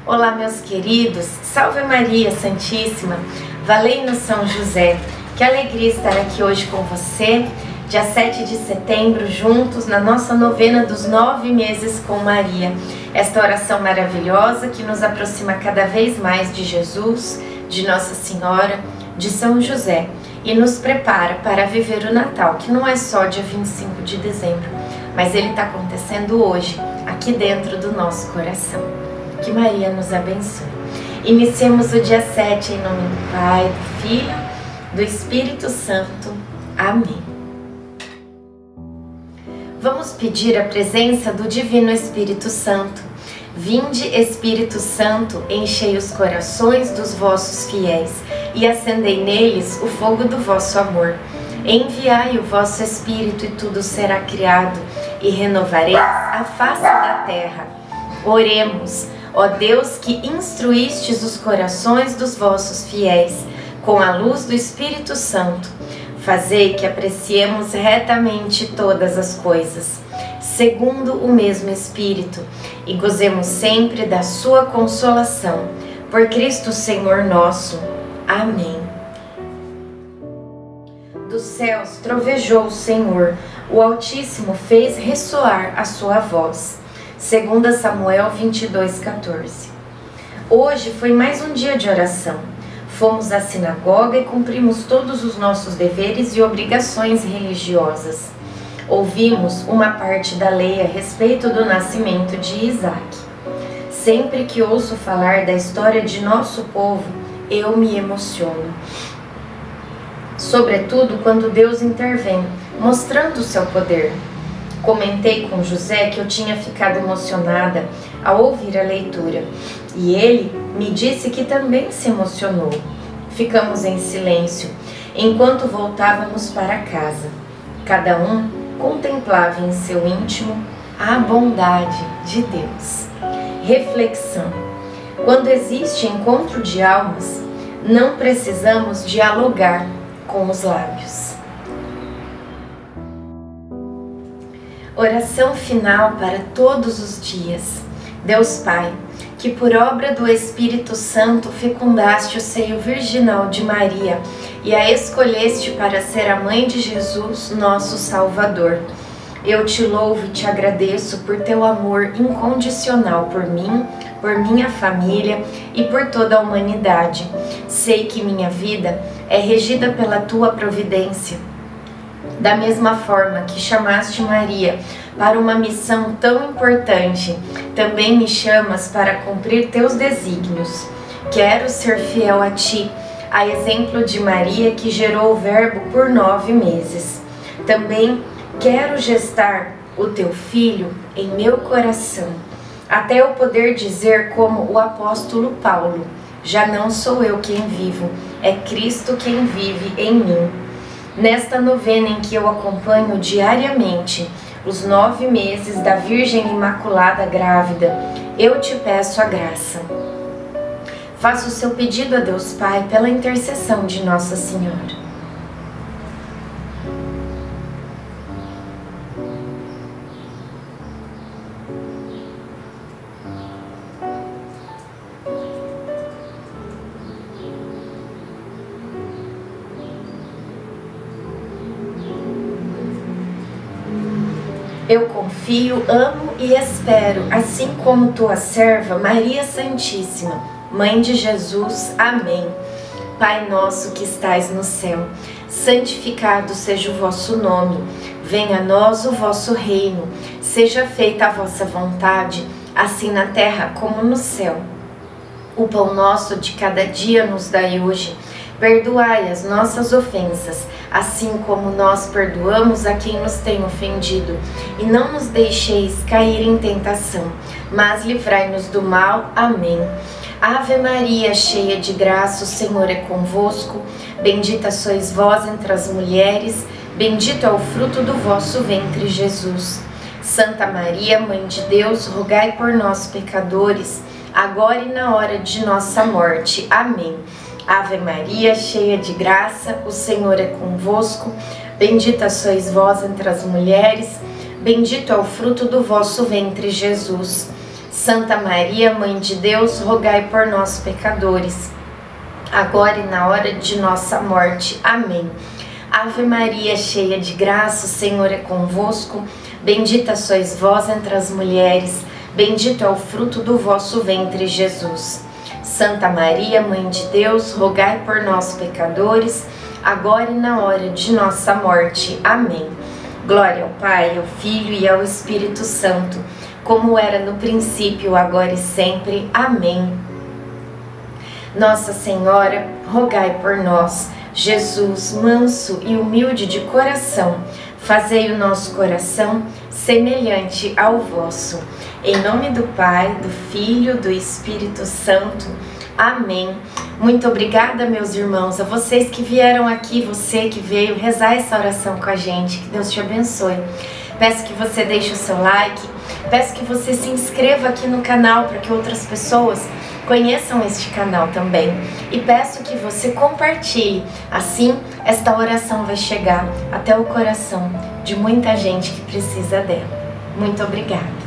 Olá, meus queridos, Salve Maria Santíssima, valei-nos São José. Que alegria estar aqui hoje com você, dia 7 de setembro, juntos na nossa novena dos 9 meses com Maria. Esta oração maravilhosa que nos aproxima cada vez mais de Jesus, de Nossa Senhora, de São José e nos prepara para viver o Natal, que não é só dia 25 de dezembro, mas ele está acontecendo hoje, aqui dentro do nosso coração. Que Maria nos abençoe. Iniciemos o dia 7 em nome do Pai, do Filho, do Espírito Santo. Amém. Vamos pedir a presença do Divino Espírito Santo. Vinde, Espírito Santo, enchei os corações dos vossos fiéis e acendei neles o fogo do vosso amor. Enviai o vosso Espírito e tudo será criado e renovareis a face da terra. Oremos. Ó Deus, que instruístes os corações dos vossos fiéis com a luz do Espírito Santo, fazei que apreciemos retamente todas as coisas, segundo o mesmo Espírito, e gozemos sempre da sua consolação. Por Cristo Senhor nosso. Amém. Dos céus trovejou o Senhor, o Altíssimo fez ressoar a sua voz. 2 Samuel 22:14. Hoje foi mais um dia de oração. Fomos à sinagoga e cumprimos todos os nossos deveres e obrigações religiosas. Ouvimos uma parte da lei a respeito do nascimento de Isaac. Sempre que ouço falar da história de nosso povo, eu me emociono. Sobretudo quando Deus intervém, mostrando o seu poder. Comentei com José que eu tinha ficado emocionada ao ouvir a leitura, e ele me disse que também se emocionou. Ficamos em silêncio enquanto voltávamos para casa. Cada um contemplava em seu íntimo a bondade de Deus. Reflexão: quando existe encontro de almas, não precisamos dialogar com os lábios. Oração final para todos os dias. Deus Pai, que por obra do Espírito Santo fecundaste o seio virginal de Maria e a escolheste para ser a mãe de Jesus, nosso Salvador. Eu te louvo e te agradeço por teu amor incondicional por mim, por minha família e por toda a humanidade. Sei que minha vida é regida pela tua providência. Da mesma forma que chamaste Maria para uma missão tão importante, também me chamas para cumprir teus desígnios. Quero ser fiel a ti, a exemplo de Maria que gerou o Verbo por 9 meses. Também quero gestar o teu Filho em meu coração, até eu poder dizer como o apóstolo Paulo: já não sou eu quem vivo, é Cristo quem vive em mim. Nesta novena em que eu acompanho diariamente os 9 meses da Virgem Imaculada Grávida, eu te peço a graça. Faça o seu pedido a Deus Pai pela intercessão de Nossa Senhora. Eu confio, amo e espero, assim como tua serva Maria Santíssima, Mãe de Jesus. Amém. Pai nosso que estais no céu, santificado seja o vosso nome. Venha a nós o vosso reino. Seja feita a vossa vontade, assim na terra como no céu. O pão nosso de cada dia nos dai hoje. Perdoai as nossas ofensas, assim como nós perdoamos a quem nos tem ofendido. E não nos deixeis cair em tentação, mas livrai-nos do mal. Amém. Ave Maria, cheia de graça, o Senhor é convosco. Bendita sois vós entre as mulheres, bendito é o fruto do vosso ventre, Jesus. Santa Maria, Mãe de Deus, rogai por nós, pecadores, agora e na hora de nossa morte. Amém. Ave Maria, cheia de graça, o Senhor é convosco. Bendita sois vós entre as mulheres, bendito é o fruto do vosso ventre, Jesus. Santa Maria, Mãe de Deus, rogai por nós, pecadores, agora e na hora de nossa morte. Amém. Ave Maria, cheia de graça, o Senhor é convosco. Bendita sois vós entre as mulheres, bendito é o fruto do vosso ventre, Jesus. Santa Maria, Mãe de Deus, rogai por nós, pecadores, agora e na hora de nossa morte. Amém. Glória ao Pai, ao Filho e ao Espírito Santo, como era no princípio, agora e sempre. Amém. Nossa Senhora, rogai por nós. Jesus, manso e humilde de coração, fazei o nosso coração semelhante ao vosso. Em nome do Pai, do Filho, do Espírito Santo. Amém. Muito obrigada, meus irmãos, a vocês que vieram aqui, você que veio rezar essa oração com a gente. Que Deus te abençoe. Peço que você deixe o seu like, peço que você se inscreva aqui no canal para que outras pessoas conheçam este canal também. E peço que você compartilhe, assim esta oração vai chegar até o coração de muita gente que precisa dela. Muito obrigada.